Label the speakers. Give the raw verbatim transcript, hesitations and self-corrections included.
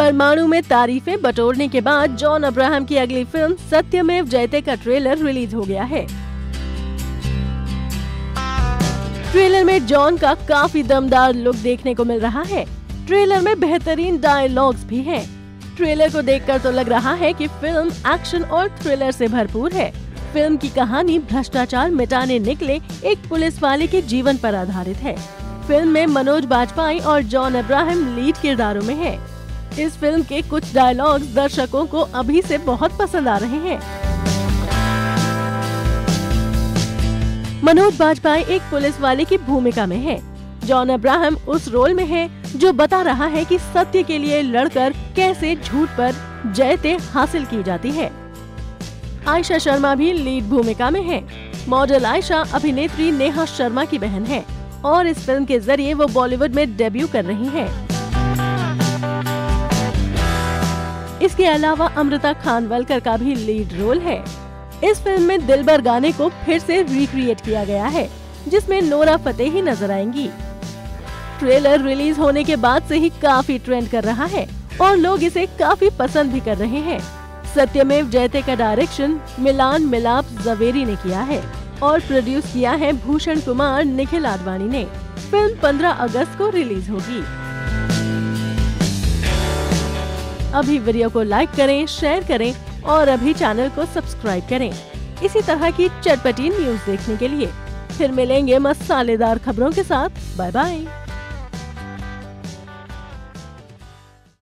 Speaker 1: परमाणु में तारीफें बटोरने के बाद जॉन अब्राहम की अगली फिल्म सत्यमेव जयते का ट्रेलर रिलीज हो गया है। ट्रेलर में जॉन का काफी दमदार लुक देखने को मिल रहा है। ट्रेलर में बेहतरीन डायलॉग्स भी हैं। ट्रेलर को देखकर तो लग रहा है कि फिल्म एक्शन और थ्रिलर से भरपूर है। फिल्म की कहानी भ्रष्टाचार मिटाने निकले एक पुलिस वाले के जीवन पर आधारित है। फिल्म में मनोज बाजपेयी और जॉन अब्राहम लीड किरदारों में है। इस फिल्म के कुछ डायलॉग्स दर्शकों को अभी से बहुत पसंद आ रहे हैं। मनोज बाजपेयी एक पुलिस वाले की भूमिका में है। जॉन अब्राहम उस रोल में है जो बता रहा है कि सत्य के लिए लड़कर कैसे झूठ पर जयते हासिल की जाती है। आयशा शर्मा भी लीड भूमिका में है। मॉडल आयशा अभिनेत्री नेहा शर्मा की बहन है और इस फिल्म के जरिए वो बॉलीवुड में डेब्यू कर रही हैं। इसके अलावा अमृता खानवलकर का भी लीड रोल है। इस फिल्म में दिलबर गाने को फिर से रिक्रिएट किया गया है, जिसमें नोरा फतेही नजर आएंगी। ट्रेलर रिलीज होने के बाद से ही काफी ट्रेंड कर रहा है और लोग इसे काफी पसंद भी कर रहे हैं। सत्यमेव जयते का डायरेक्शन मिलान मिलाप जवेरी ने किया है और प्रोड्यूस किया है भूषण कुमार निखिल आडवाणी ने। फिल्म पंद्रह अगस्त को रिलीज होगी। अभी वीडियो को लाइक करें, शेयर करें और अभी चैनल को सब्सक्राइब करें इसी तरह की चटपटी न्यूज देखने के लिए। फिर मिलेंगे मसालेदार खबरों के साथ। Bye bye.